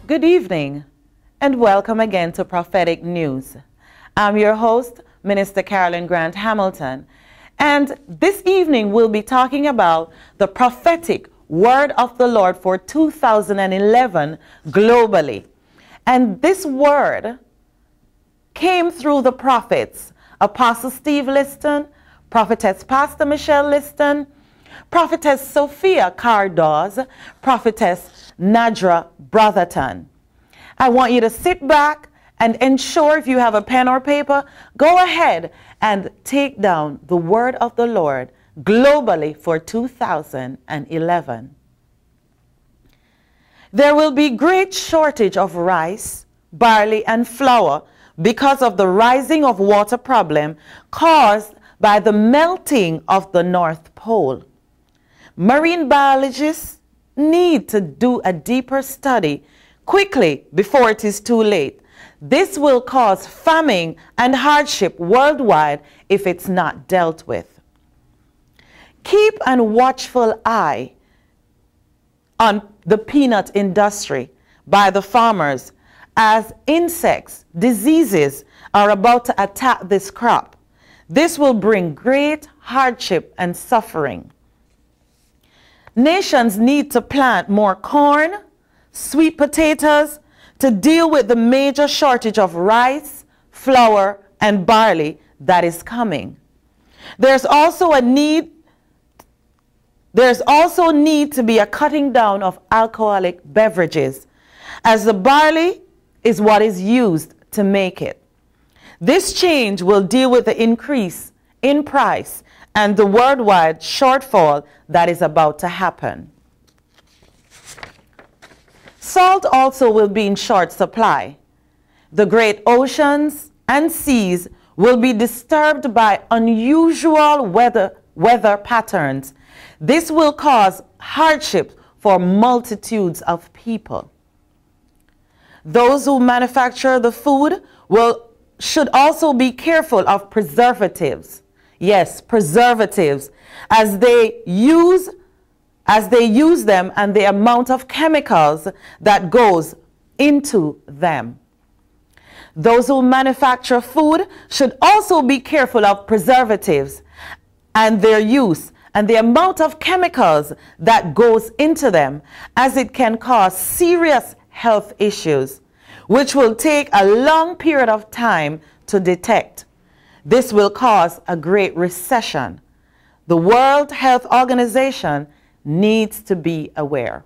Good evening, and welcome again to Prophetic News. I'm your host, Minister Carolyn Grant Hamilton, and this evening we'll be talking about the prophetic word of the Lord for 2011 globally. And this word came through the prophets, Apostle Steve Liston, Prophetess Pastor Michelle Liston, Prophetess Sophia Cardoz, Prophetess Nadra Brotherton. I want you to sit back and ensure, if you have a pen or paper, go ahead and take down the word of the Lord globally for 2011. There will be great shortage of rice, barley, and flour because of the rising of water problem caused by the melting of the North Pole. Marine biologists need to do a deeper study quickly before it is too late. This will cause famine and hardship worldwide if it's not dealt with. Keep a watchful eye on the peanut industry by the farmers, as insects, diseases are about to attack this crop. This will bring great hardship and suffering. Nations need to plant more corn, sweet potatoes to deal with the major shortage of rice, flour, and barley that is coming. There's also need to be a cutting down of alcoholic beverages, as the barley is what is used to make it. This change will deal with the increase in price and the worldwide shortfall that is about to happen. Salt also will be in short supply. The great oceans and seas will be disturbed by unusual weather patterns. This will cause hardship for multitudes of people. Those who manufacture the food should also be careful of preservatives. Yes, preservatives, as they use them and the amount of chemicals that goes into them. Those who manufacture food should also be careful of preservatives and their use and the amount of chemicals that goes into them, as it can cause serious health issues, which will take a long period of time to detect. This will cause a great recession. The World Health Organization needs to be aware.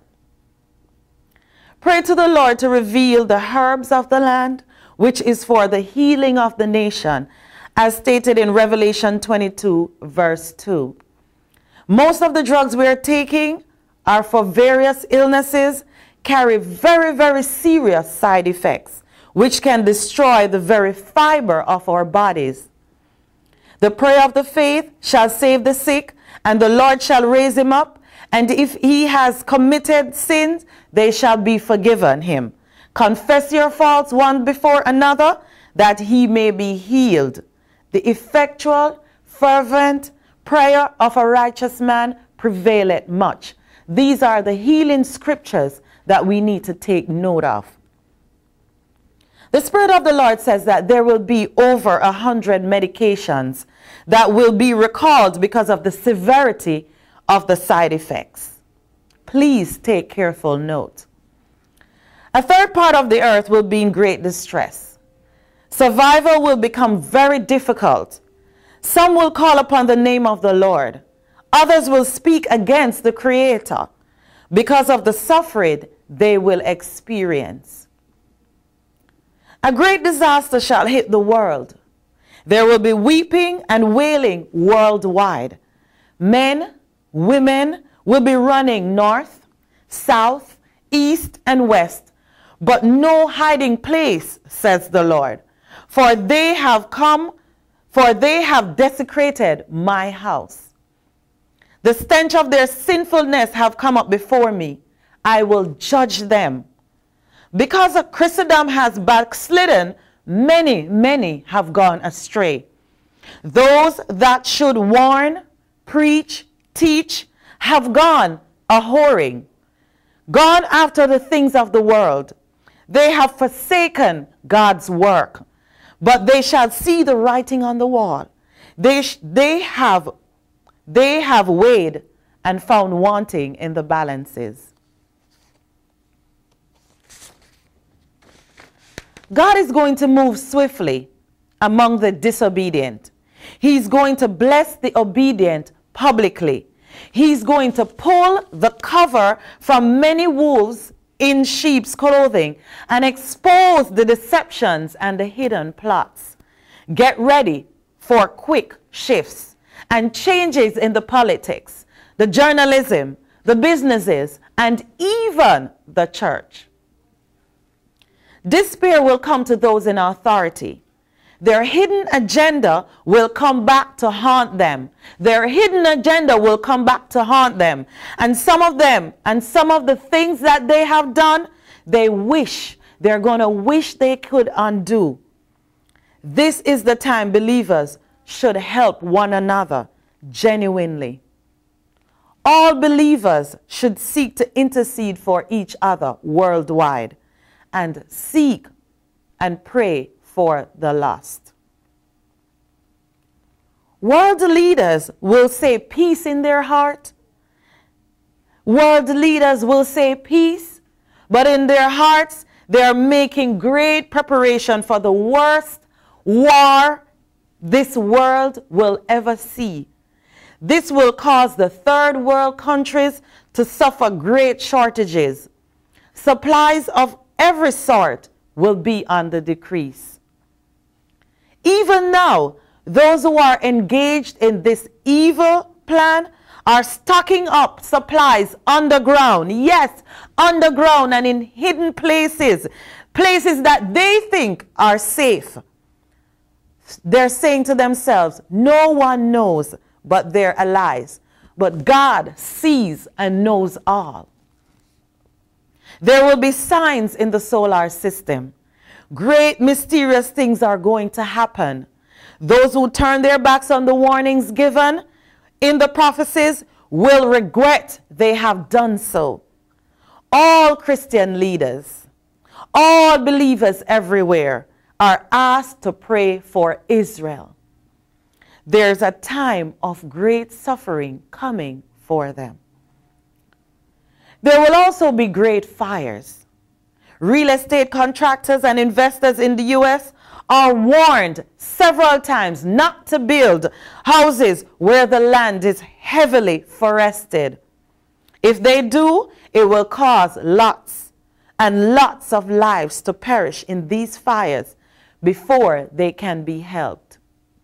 Pray to the Lord to reveal the herbs of the land, which is for the healing of the nation, as stated in Revelation 22, verse 2. Most of the drugs we are taking are for various illnesses, carry very, very serious side effects, which can destroy the very fiber of our bodies. The prayer of the faith shall save the sick, and the Lord shall raise him up. And if he has committed sins, they shall be forgiven him. Confess your faults one before another, that he may be healed. The effectual, fervent prayer of a righteous man prevaileth much. These are the healing scriptures that we need to take note of. The Spirit of the Lord says that there will be over 100 medications that will be recalled because of the severity of the side effects. Please take careful note. A third part of the earth will be in great distress. Survival will become very difficult. Some will call upon the name of the Lord. Others will speak against the Creator because of the suffering they will experience. A great disaster shall hit the world. There will be weeping and wailing worldwide. Men, women will be running north, south, east, and west, but no hiding place, says the Lord. For they have desecrated my house. The stench of their sinfulness have come up before me. I will judge them. Because Christendom has backslidden, many have gone astray. Those that should warn, preach, teach, have gone a whoring, gone after the things of the world. They have forsaken God's work, but they shall see the writing on the wall. They have weighed and found wanting in the balances. God is going to move swiftly among the disobedient. He's going to bless the obedient publicly. He's going to pull the cover from many wolves in sheep's clothing and expose the deceptions and the hidden plots. Get ready for quick shifts and changes in the politics, the journalism, the businesses, and even the church. Despair will come to those in authority. Their hidden agenda will come back to haunt them. Their hidden agenda will come back to haunt them. And some of them, and some of the things that they have done, they're going to wish they could undo. This is the time believers should help one another genuinely. All believers should seek to intercede for each other worldwide and seek and pray for the lost. World leaders will say peace in their heart. World leaders will say peace, but in their hearts they are making great preparation for the worst war this world will ever see. This will cause the third world countries to suffer great shortages. Supplies of every sort will be on the decrease. Even now, those who are engaged in this evil plan are stocking up supplies underground. Yes, underground and in hidden places, places that they think are safe. They're saying to themselves, no one knows but their allies. But God sees and knows all. There will be signs in the solar system. Great mysterious things are going to happen. Those who turn their backs on the warnings given in the prophecies will regret they have done so. All Christian leaders, all believers everywhere are asked to pray for Israel. There's a time of great suffering coming for them. There will also be great fires. Real estate contractors and investors in the U.S. are warned several times not to build houses where the land is heavily forested. If they do, it will cause lots and lots of lives to perish in these fires before they can be helped.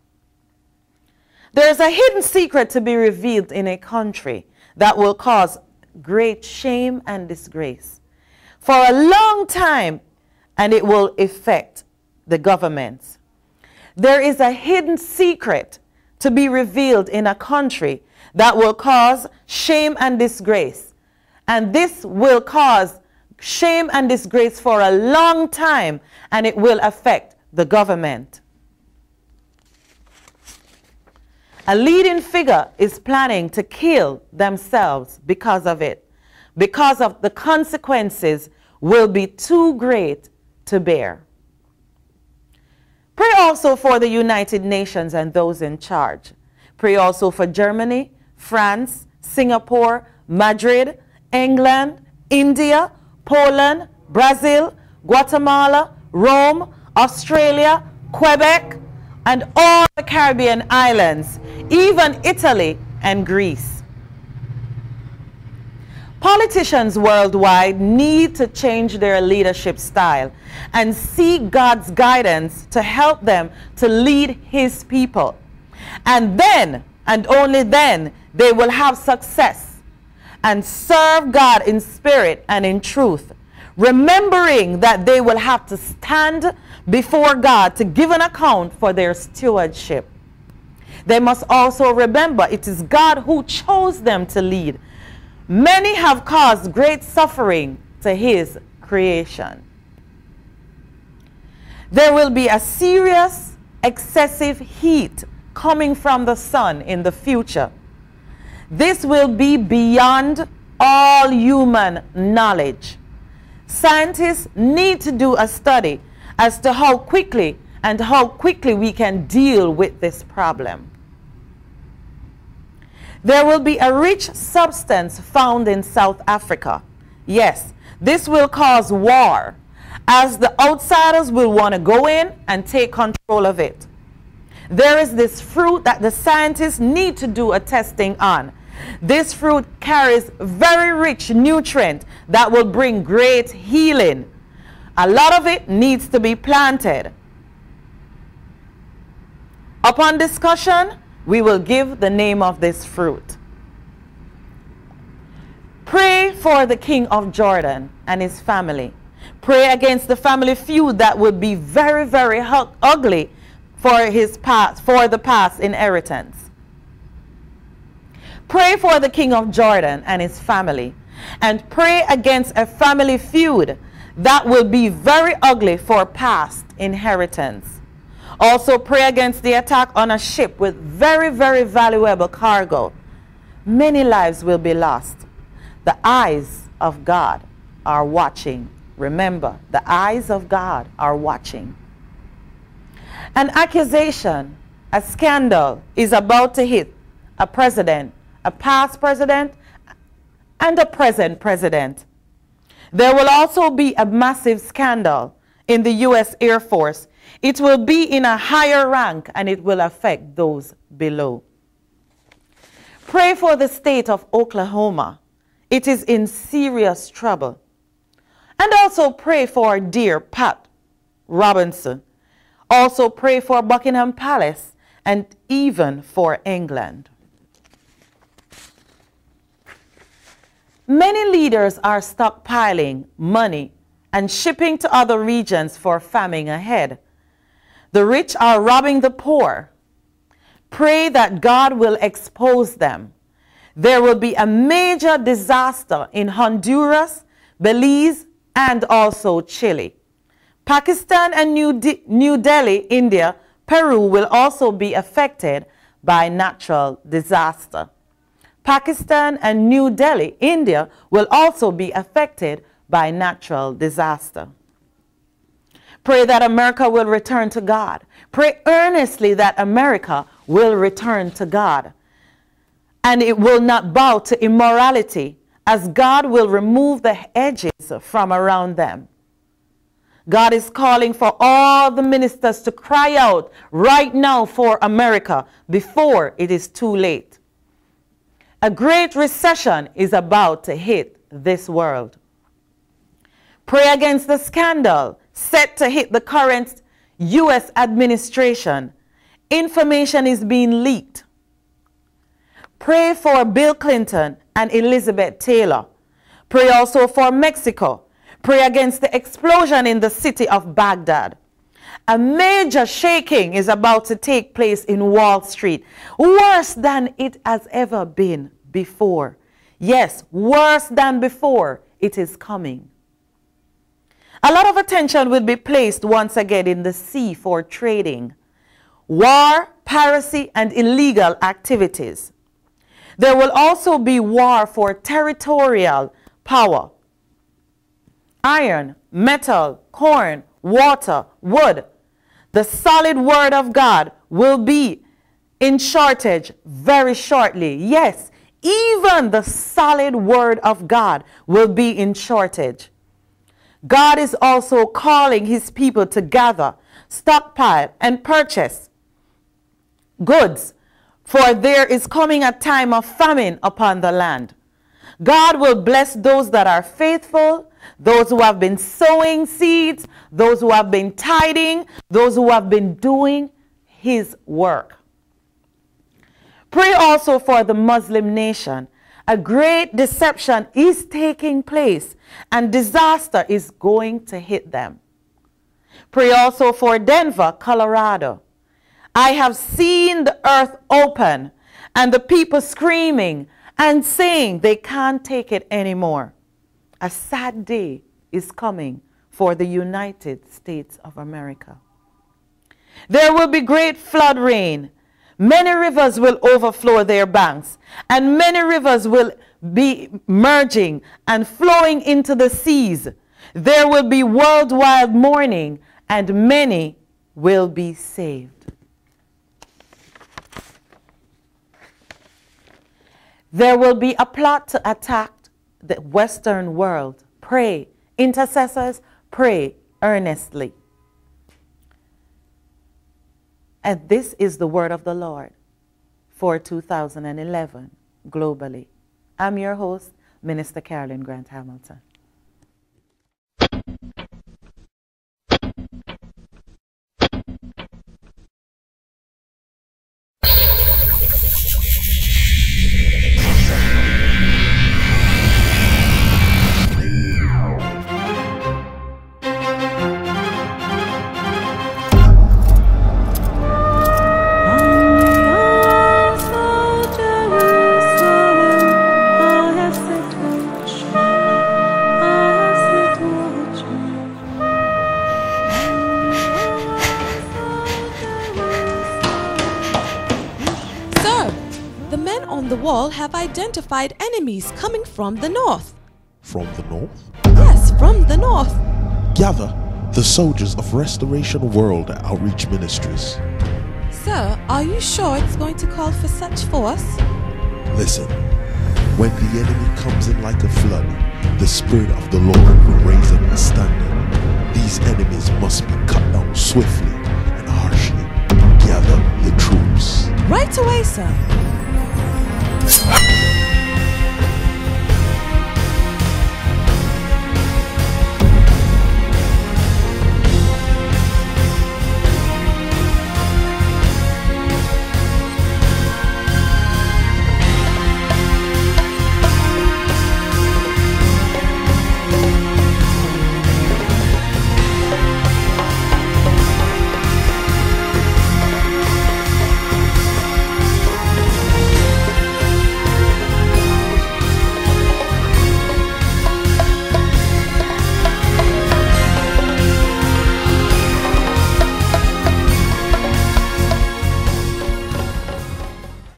There is a hidden secret to be revealed in a country that will cause great shame and disgrace for a long time, and it will affect the governments. There is a hidden secret to be revealed in a country that will cause shame and disgrace, and this will cause shame and disgrace for a long time, and it will affect the government. A leading figure is planning to kill themselves because of it, because of the consequences will be too great to bear. Pray also for the United Nations and those in charge. Pray also for Germany, France, Singapore, Madrid, England, India, Poland, Brazil, Guatemala, Rome, Australia, Quebec, and all the Caribbean islands, even Italy and Greece. Politicians worldwide need to change their leadership style and seek God's guidance to help them to lead His people. And then, and only then, they will have success and serve God in spirit and in truth, remembering that they will have to stand before God to give an account for their stewardship. They must also remember it is God who chose them to lead. Many have caused great suffering to His creation. There will be a serious, excessive heat coming from the sun in the future. This will be beyond all human knowledge. Scientists need to do a study as to how quickly we can deal with this problem. There will be a rich substance found in South Africa. Yes, this will cause war, as the outsiders will want to go in and take control of it. There is this fruit that the scientists need to do a testing on. This fruit carries very rich nutrient that will bring great healing. A lot of it needs to be planted. Upon discussion, we will give the name of this fruit. Pray for the king of Jordan and his family. Pray against the family feud that would be very, very ugly for the past inheritance. Pray for the king of Jordan and his family, and pray against a family feud that will be very ugly for past inheritance. Also pray against the attack on a ship with very, very valuable cargo. Many lives will be lost. The eyes of God are watching. Remember, the eyes of God are watching. An accusation, a scandal is about to hit a president, a past president, and a present president. There will also be a massive scandal in the U.S. Air Force. It will be in a higher rank and it will affect those below. Pray for the state of Oklahoma. It is in serious trouble. And also pray for dear Pat Robinson. Also pray for Buckingham Palace and even for England. Many leaders are stockpiling money and shipping to other regions for famine ahead. The rich are robbing the poor. Pray that God will expose them. There will be a major disaster in Honduras, Belize, and also Chile. Pakistan and New Delhi, India, Peru will also be affected by natural disaster. Pakistan and New Delhi, India will also be affected by natural disaster. Pray that America will return to God. Pray earnestly that America will return to God. And it will not bow to immorality, as God will remove the edges from around them. God is calling for all the ministers to cry out right now for America before it is too late. A great recession is about to hit this world. Pray against the scandal set to hit the current U.S. administration. Information is being leaked. Pray for Bill Clinton and Elizabeth Taylor. Pray also for Mexico. Pray against the explosion in the city of Baghdad. A major shaking is about to take place in Wall Street, worse than it has ever been before. Yes, worse than before. It is coming. A lot of attention will be placed once again in the sea for trading, war, piracy, and illegal activities. There will also be war for territorial power. Iron, metal, corn, water, wood. The solid word of God will be in shortage very shortly. Yes, even the solid word of God will be in shortage. God is also calling his people to gather, stockpile, and purchase goods, for there is coming a time of famine upon the land. God will bless those that are faithful, those who have been sowing seeds, those who have been tithing, those who have been doing his work. Pray also for the Muslim nation. A great deception is taking place and disaster is going to hit them. Pray also for Denver, Colorado. I have seen the earth open and the people screaming and saying they can't take it anymore. A sad day is coming for the United States of America. There will be great flood rain. Many rivers will overflow their banks, and many rivers will be merging and flowing into the seas. There will be worldwide mourning, and many will be saved. There will be a plot to attack the Western world. Pray, intercessors, pray earnestly. And this is the word of the Lord for 2011 globally. I'm your host, Minister Carolyn Grant Hamilton. The wall have identified enemies coming from the north. From the north? Yes, from the north. Gather the soldiers of Restoration World Outreach Ministries. Sir, are you sure it's going to call for such force? Listen, when the enemy comes in like a flood, the Spirit of the Lord will raise up a standard. These enemies must be cut down swiftly and harshly. Gather the troops. Right away, sir.